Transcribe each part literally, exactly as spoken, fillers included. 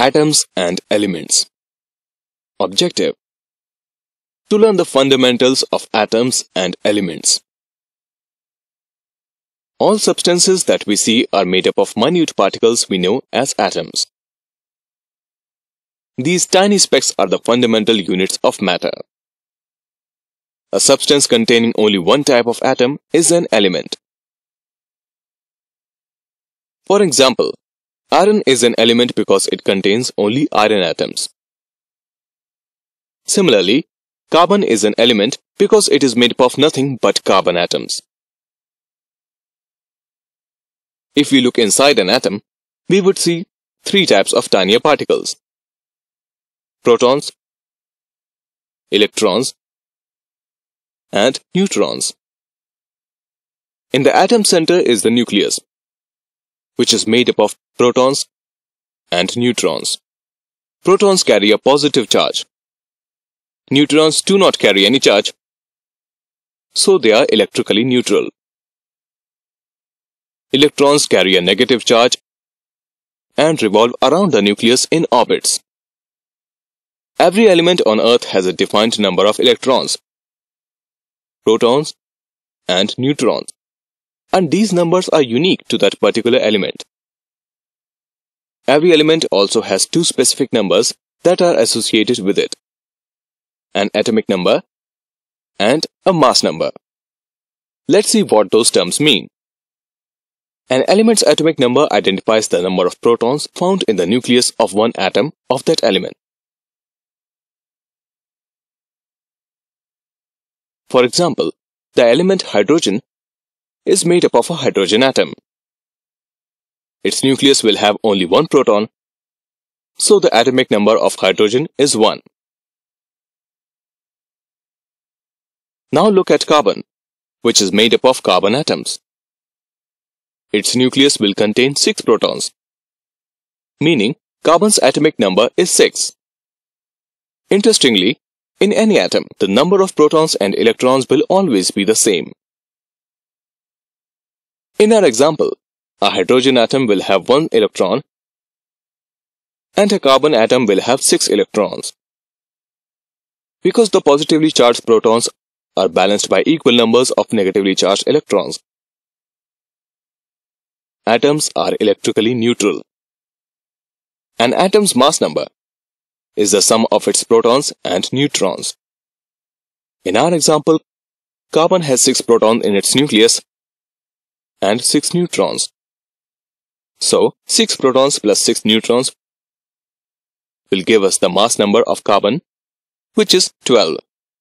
Atoms and elements. Objective: to learn the fundamentals of atoms and elements. All substances that we see are made up of minute particles we know as atoms. These tiny specks are the fundamental units of matter. A substance containing only one type of atom is an element. For example, iron is an element because it contains only iron atoms. Similarly, carbon is an element because it is made up of nothing but carbon atoms. If we look inside an atom, we would see three types of tinier particles: protons, electrons, and neutrons. In the atom center is the nucleus, which is made up of protons and neutrons. Protons carry a positive charge. Neutrons do not carry any charge, so they are electrically neutral. Electrons carry a negative charge and revolve around the nucleus in orbits. Every element on Earth has a defined number of electrons, protons, and neutrons, and these numbers are unique to that particular element. Every element also has two specific numbers that are associated with it: an atomic number and a mass number. Let's see what those terms mean. An element's atomic number identifies the number of protons found in the nucleus of one atom of that element. For example, the element hydrogen is made up of a hydrogen atom. Its nucleus will have only one proton, so the atomic number of hydrogen is one. Now look at carbon, which is made up of carbon atoms. Its nucleus will contain six protons, meaning carbon's atomic number is six. Interestingly, in any atom, the number of protons and electrons will always be the same. In our example, a hydrogen atom will have one electron and a carbon atom will have six electrons. Because the positively charged protons are balanced by equal numbers of negatively charged electrons. Atoms are electrically neutral. An atom's mass number is the sum of its protons and neutrons. In our example, carbon has six protons in its nucleus and six neutrons. So, six protons plus six neutrons will give us the mass number of carbon, which is twelve.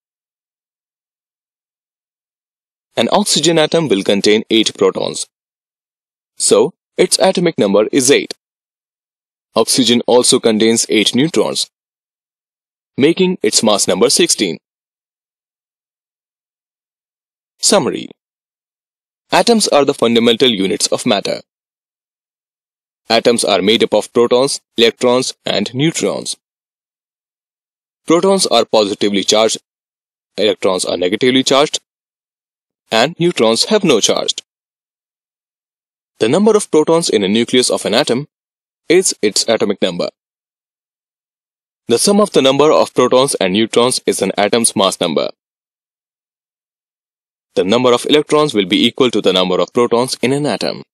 An oxygen atom will contain eight protons. So, its atomic number is eight. Oxygen also contains eight neutrons, making its mass number sixteen. Summary: atoms are the fundamental units of matter. Atoms are made up of protons, electrons, and neutrons. Protons are positively charged, electrons are negatively charged, and neutrons have no charge. The number of protons in a nucleus of an atom is its atomic number. The sum of the number of protons and neutrons is an atom's mass number. The number of electrons will be equal to the number of protons in an atom.